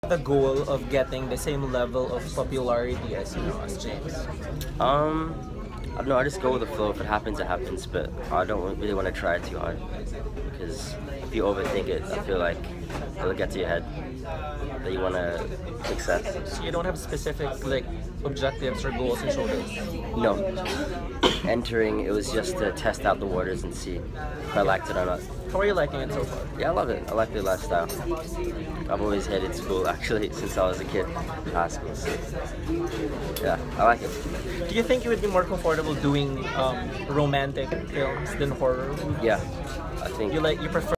The goal of getting the same level of popularity as as James? I don't know, I just go with the flow. If it happens, it happens, but I don't really want to try too hard because if you overthink it, I feel like it'll get to your head that you want to success. So you don't have specific objectives or goals in showbiz? No. Entering, it was just to test out the waters and see if I liked it or not. How are you liking it so far? Yeah, I love it. I like the lifestyle. I've always hated school, actually, since I was a kid, high school. So, yeah, I like it. Do you think you would be more comfortable doing romantic films than horror? Yeah, I think. You prefer